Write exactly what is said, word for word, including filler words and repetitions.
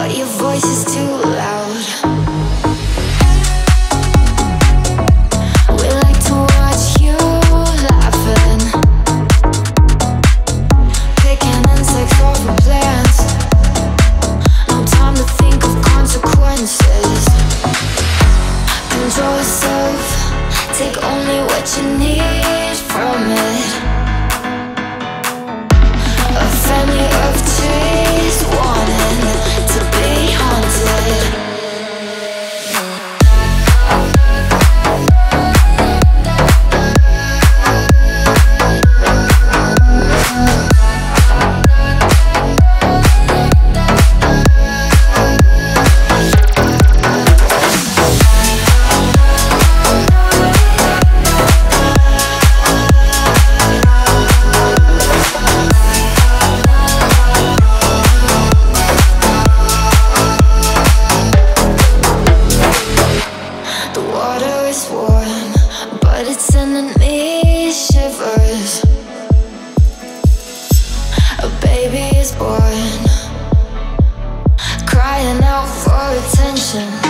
but your voice is too loud. We like to watch you laughing, picking insects over plants. No time to think of consequences. Control yourself, take only what you need from it. A family of trees wanting to be haunted. Warm, but it's sending me shivers. A baby is born, crying out for attention.